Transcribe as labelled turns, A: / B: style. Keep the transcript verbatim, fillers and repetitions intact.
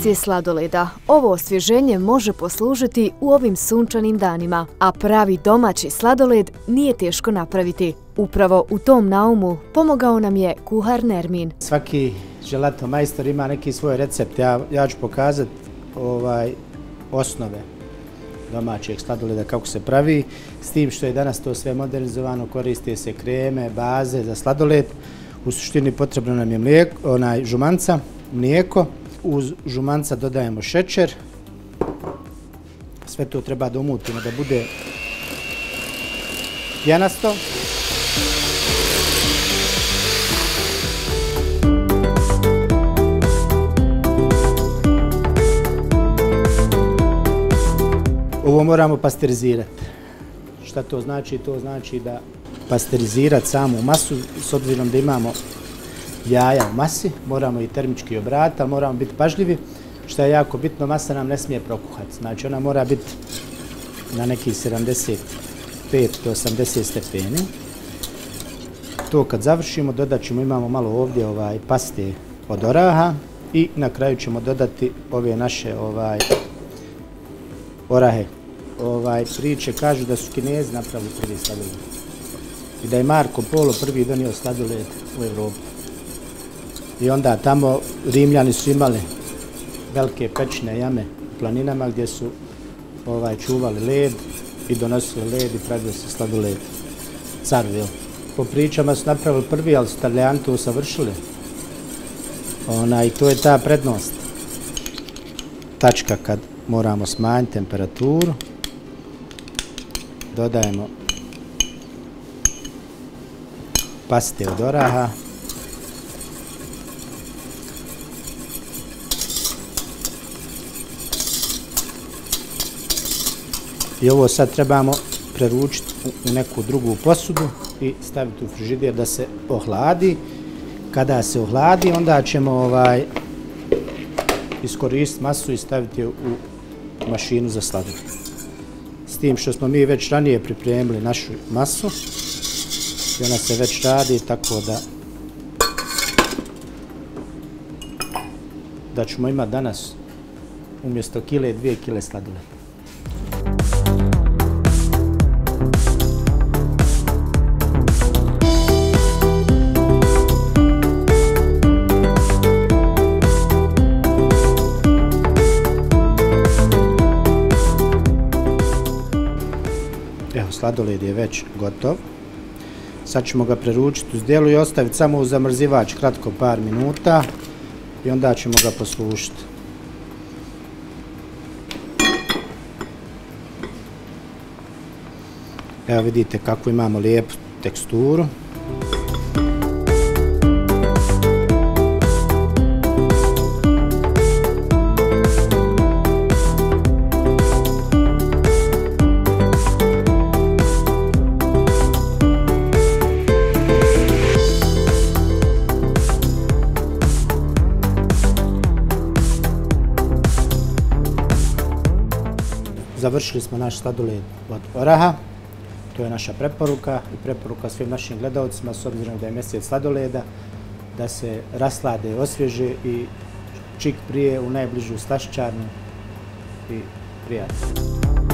A: porcije sladoleda. Ovo osvježenje može poslužiti u ovim sunčanim danima, a pravi domaći sladoled nije teško napraviti. Upravo u tom naumu pomogao nam je kuhar Nermin.
B: Svaki želato majstor ima neki svoj recept. Ja, ja ću pokazati ovaj, osnove domaćeg sladoleda kako se pravi, s tim što je danas to sve modernizovano, koriste se kreme, baze za sladoled. U suštini potrebno nam je mlijeko, onaj žumanca, mlijeko. Uz žumanca dodajemo šećer. Sve to treba da umutimo da bude pjenasto. Ovo moramo pasterizirati. Šta to znači? To znači da pasterizirati samu masu, s obzirom da imamo jaja u masi, moramo i termički obraditi, ali moramo biti pažljivi. Što je jako bitno, masa nam ne smije prokuhati. Znači ona mora biti na nekih sedamdeset pet do osamdeset stepeni. To kad završimo, dodat ćemo, imamo malo ovdje ovaj, paste od oraha i na kraju ćemo dodati ove naše ovaj, orahe. Ovaj, priče kažu da su Kinezi napravili prvi sladoled i da je Marko Polo prvi donio sladoled u Evropu. I onda tamo Rimljani su imali velike pećine jame u planinama gdje su ovaj, čuvali led i donosili led i pravili se sladoled. Car, jel? Po pričama su napravili prvi, ali su Talijani to usavršili. Ona, i to je ta prednost. Tačka kad moramo smanjiti temperaturu. Dodajemo paste od oraha. I ovo sad trebamo preručiti u neku drugu posudu i staviti u frižider da se ohladi. Kada se ohladi, onda ćemo ovaj, iskoristiti masu i staviti je u mašinu za sladoled. S tim što smo mi već ranije pripremili našu masu i ona se već radi, tako da da ćemo imati danas umjesto kile, dvije kile sladoleda. Evo, sladoled je već gotov. Sad ćemo ga preručiti u zdjelu i ostaviti samo u zamrzivač kratko par minuta i onda ćemo ga poslušiti. Evo vidite kako imamo lijepu teksturu. Završili smo naš sladoled od oraha, to je naša preporuka i preporuka svim našim gledalcima, s obzirom da je mjesec sladoleda, da se raslade, osvježe i čik prije u najbližu slašćarnu i prijatno.